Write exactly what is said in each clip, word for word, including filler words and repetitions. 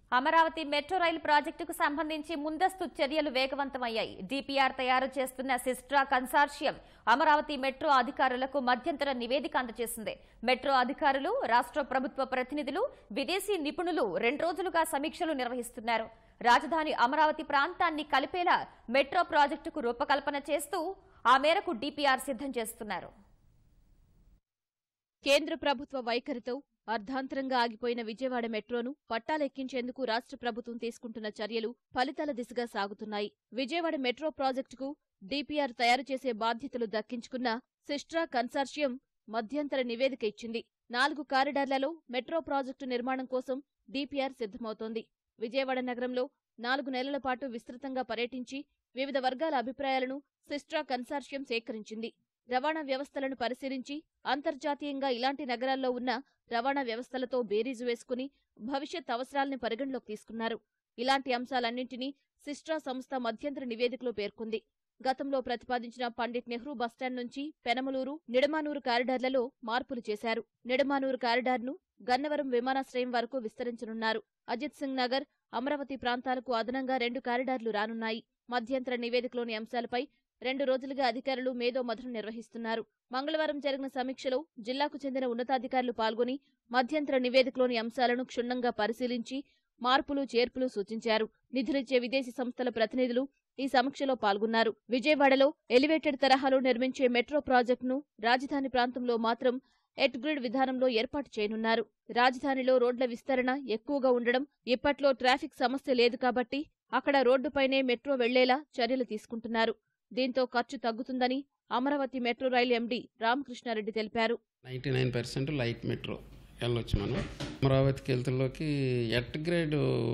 Amaravati metro రైలు ప్రాజెక్టుకు సంబంధించి ముందస్తు చర్యలు వేగవంతమయ్యాయి. డిపిఆర్ తయారు చేస్తున్న సిస్ట్రా కన్సార్షియం అమరావతి మెట్రో అధికారులకు మధ్యంతర నివేదిక అందజేసింది. మెట్రో అధికారులు, రాష్ట్ర ప్రభుత్వ ప్రతినిధులు, విదేశీ నిపుణులు రెండు రోజులుగా సమీక్షలు నిర్వహిస్తున్నారు. రాజధాని అమరావతి ప్రాంతాన్ని కలిపేలా మెట్రో ప్రాజెక్టుకు రూపకల్పన చేస్తూ ఆ మేరకు డిపిఆర్ సిద్ధం చేస్తున్నారు. కేంద్ర ప్రభుత్వ వైఖరితో అర్ధాంతరంగా ఆగిపోయిన విజయవాడ మెట్రోను పట్టాలెక్కించేందుకు రాష్ట్ర ప్రభుత్వం తీసుకుంటున్న చర్యలు ఫలితాల దిశగా సాగుతున్నాయి. విజయవాడ మెట్రో ప్రాజెక్టుకు డిపిఆర్ తయారు చేసే బాధ్యతలు దక్కించుకున్న సిస్ట్రా కన్సార్షియం మధ్యంతర నివేదిక ఇచ్చింది. నాలుగు కారిడార్లలో మెట్రో ప్రాజెక్టు నిర్మాణం కోసం డిపిఆర్ సిద్ధమవుతోంది. విజయవాడ నగరంలో నాలుగు నెలల పాటు విస్తృతంగా పర్యటించి వివిధ వర్గాల అభిప్రాయాలను సిస్ట్రా కన్సార్షియం సేకరించింది. రవాణా వ్యవస్థలను పరిశీలించి అంతర్జాతీయంగా ఇలాంటి నగరాల్లో ఉన్న రవాణా వ్యవస్థలతో బేరీజు వేసుకుని భవిష్యత్ అవసరాల్ని పరిగణలోకి తీసుకున్నారు. ఇలాంటి అంశాలన్నింటినీ సిస్ట్రా సంస్థ మధ్యంతర నివేదికలో పేర్కొంది. గతంలో ప్రతిపాదించిన పండిట్ నెహ్రూ బస్టాండ్ నుంచి పెనమలూరు, నిడమానూరు కారిడార్లలో మార్పులు చేశారు. నిడమానూరు కారిడార్ను గన్నవరం విమానాశ్రయం వరకు విస్తరించనున్నారు. అజిత్ సింగ్ నగర్, అమరావతి ప్రాంతాలకు అదనంగా రెండు కారిడార్లు రానున్నాయి. మధ్యంతర నివేదికలోని అంశాలపై రెండు రోజులుగా అధికారులు మేధో మథనం నిర్వహిస్తున్నారు. మంగళవారం జరిగిన సమీక్షలో జిల్లాకు చెందిన ఉన్నతాధికారులు పాల్గొని మధ్యంతర నివేదికలోని అంశాలను క్షుణ్ణంగా పరిశీలించి మార్పులు చేర్పులు సూచించారు. నిధులిచ్చే విదేశీ సంస్థల ప్రతినిధులు ఈ సమీక్షలో పాల్గొన్నారు. విజయవాడలో ఎలివేటెడ్ తరహాలో నిర్మించే మెట్రో ప్రాజెక్టును రాజధాని ప్రాంతంలో మాత్రం ఎట్ గ్రిడ్ విధానంలో ఏర్పాటు చేయనున్నారు. రాజధానిలో రోడ్ల విస్తరణ ఎక్కువగా ఉండడం, ఇప్పట్లో ట్రాఫిక్ సమస్య లేదు కాబట్టి అక్కడ రోడ్డుపైనే మెట్రో వెళ్లేలా చర్యలు తీసుకుంటున్నారు. దీంతో ఖర్చు తగ్గుతుందని Amaravati metro rail MD Ramakrishna Reddy తెలిపారు. Ninety nine percent light metro వెళ్ళొచ్చు మనం. అమరావతికి వెళ్తుల్లోకి ఎట్ గ్రేడ్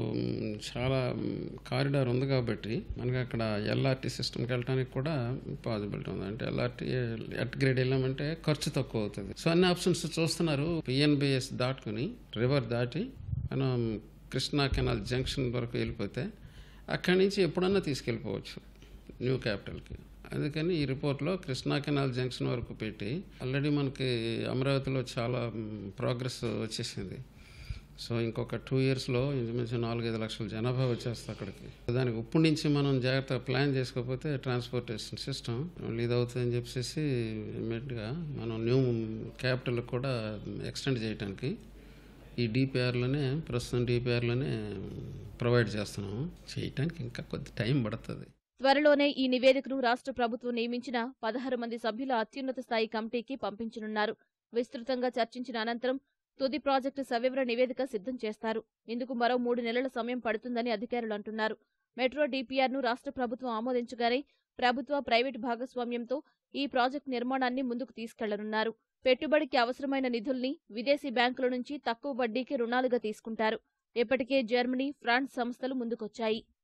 చాలా కారిడార్ ఉంది కాబట్టి మనకి అక్కడ ఎల్ఆర్టీ సిస్టమ్కి వెళ్ళడానికి కూడా పాసిబిలిటీ ఉంది. అంటే ఎల్ఆర్టీ ఎట్ గ్రేడ్ వెళ్ళామంటే ఖర్చు తక్కువ అవుతుంది. సో అన్ని ఆప్షన్స్ చూస్తున్నారు. పిఎన్బిఎస్ దాటుకుని రివర్ దాటి మనం కృష్ణా కెనాల్ జంక్షన్ వరకు వెళ్ళిపోతే అక్కడి నుంచి ఎప్పుడన్నా తీసుకెళ్ళిపోవచ్చు న్యూ క్యాపిటల్కి. అందుకని ఈ రిపోర్ట్లో కృష్ణా కెనాల్ జంక్షన్ వరకు పెట్టి ఆల్రెడీ మనకి అమరావతిలో చాలా ప్రోగ్రెస్ వచ్చేసింది. సో ఇంకొక టూ ఇయర్స్లో ఇంచుమించు నాలుగైదు లక్షల జనాభా వచ్చేస్తుంది అక్కడికి. దానికి ఇప్పటి నుంచి మనం జాగ్రత్తగా ప్లాన్ చేసుకోకపోతే ట్రాన్స్పోర్టేషన్ సిస్టమ్ ఇది అవుతుందని చెప్పేసి ఇమ్మీడియట్గా మనం న్యూ క్యాపిటల్ కూడా ఎక్స్టెండ్ చేయడానికి ఈ డిపిఆర్లోనే ప్రస్తుతం డిపిఆర్లోనే ప్రొవైడ్ చేస్తున్నాము. చేయటానికి ఇంకా కొద్ది టైం పడుతుంది. త్వరలోనే ఈ నివేదికను రాష్ట్ర ప్రభుత్వం నియమించిన పదహారు మంది సభ్యుల అత్యున్నత స్థాయి కమిటీకి పంపించనున్నారు. విస్తృతంగా చర్చించిన అనంతరం తుది ప్రాజెక్టు సవివర నివేదిక సిద్ధం చేస్తారు. ఇందుకు మరో మూడు నెలల సమయం పడుతుందని అధికారులు అంటున్నారు. మెట్రో డిపిఆర్ను రాష్ట్ర ప్రభుత్వం ఆమోదించగానే ప్రభుత్వ, ప్రైవేటు భాగస్వామ్యంతో ఈ ప్రాజెక్టు నిర్మాణాన్ని ముందుకు తీసుకెళ్లనున్నారు. పెట్టుబడికి అవసరమైన నిధుల్ని విదేశీ బ్యాంకుల నుంచి తక్కువ వడ్డీకి రుణాలుగా తీసుకుంటారు. ఇప్పటికే జర్మనీ, ఫ్రాన్స్ సంస్థలు ముందుకొచ్చాయి.